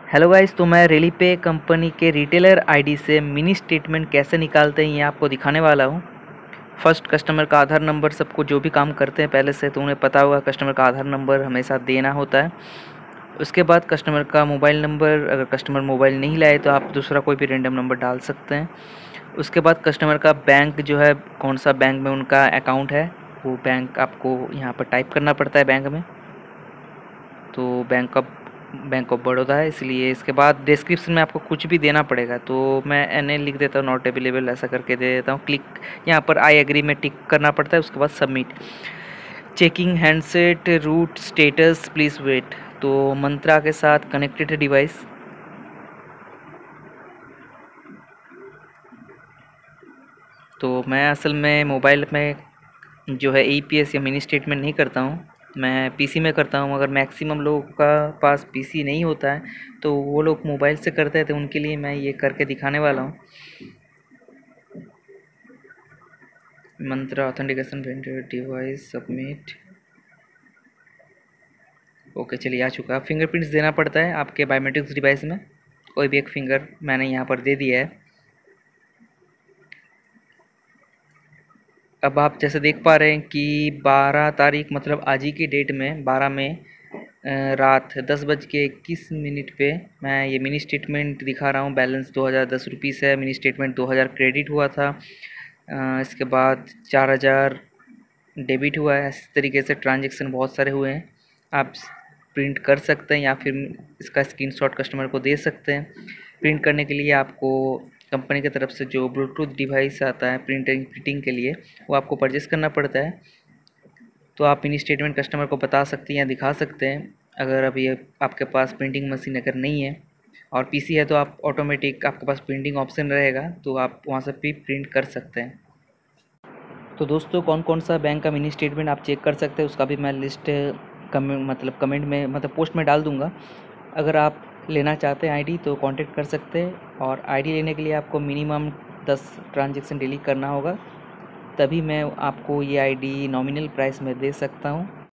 Hello guys, तो मैं रेली पे कंपनी के रिटेलर आईडी से मिनी स्टेटमेंट कैसे निकालते हैं ये आपको दिखाने वाला हूँ। फर्स्ट, कस्टमर का आधार नंबर, सबको जो भी काम करते हैं पहले से तो उन्हें पता होगा कस्टमर का आधार नंबर हमेशा देना होता है। उसके बाद कस्टमर का मोबाइल नंबर, अगर कस्टमर मोबाइल नहीं लाए तो आप दूसरा कोई भी रैंडम नंबर डाल सकते हैं। उसके बाद कस्टमर का बैंक जो है, कौन सा बैंक में उनका अकाउंट है वो बैंक आपको यहाँ पर टाइप करना पड़ता है बैंक में। तो बैंक ऑफ बड़ौदा है, इसलिए इसके बाद डिस्क्रिप्शन में आपको कुछ भी देना पड़ेगा। तो मैं एन ए लिख देता हूँ, नॉट अवेलेबल ऐसा करके दे देता हूँ। क्लिक यहाँ पर आई एग्री में टिक करना पड़ता है। उसके बाद submit. Checking handset root status please wait. तो मंत्रा के साथ कनेक्टेड डिवाइस। तो मैं असल में मोबाइल में जो है ईपीएस या मिनी स्टेटमेंट नहीं करता हूँ, मैं पीसी में करता हूँ। अगर मैक्सिमम लोगों का पास पीसी नहीं होता है तो वो लोग मोबाइल से करते हैं, तो उनके लिए मैं ये करके दिखाने वाला हूँ। Mantra authentication vendor device submit. Okay, चलिए आ चुका। फिंगरप्रिंट्स देना पड़ता है आपके बायोमेट्रिक्स डिवाइस में, कोई भी एक फिंगर मैंने यहाँ पर दे दिया है। अब आप जैसे देख पा रहे हैं कि 12 तारीख मतलब आज ही की डेट में 12 में रात 10:21 पे मैं ये मिनी स्टेटमेंट दिखा रहा हूँ। बैलेंस 2010 रुपीज़ है। मिनी स्टेटमेंट 2000 क्रेडिट हुआ था। इसके बाद 4000 डेबिट हुआ है। इस तरीके से ट्रांजैक्शन बहुत सारे हुए हैं। आप प्रिंट कर सकते हैं या फिर इसका स्क्रीनशॉट कस्टमर को दे सकते हैं। प्रिंट करने के लिए आपको कंपनी की तरफ से जो ब्लूटूथ डिवाइस आता है प्रिंटिंग के लिए, वो आपको परचेस करना पड़ता है। तो आप मिनी स्टेटमेंट कस्टमर को बता सकते हैं या दिखा सकते हैं। अगर अभी आपके पास प्रिंटिंग मशीन अगर नहीं है और पीसी है तो आप ऑटोमेटिक आपके पास प्रिंटिंग ऑप्शन रहेगा, तो आप वहाँ से भी प्रिंट कर सकते हैं। तो दोस्तों, कौन कौन सा बैंक का मिनी स्टेटमेंट आप चेक कर सकते हैं उसका भी मैं लिस्ट कमेंट में पोस्ट में डाल दूँगा। अगर आप लेना चाहते हैं आईडी तो कांटेक्ट कर सकते हैं। और आईडी लेने के लिए आपको मिनिमम 10 ट्रांजैक्शन डेली करना होगा, तभी मैं आपको ये आईडी नॉमिनल प्राइस में दे सकता हूँ।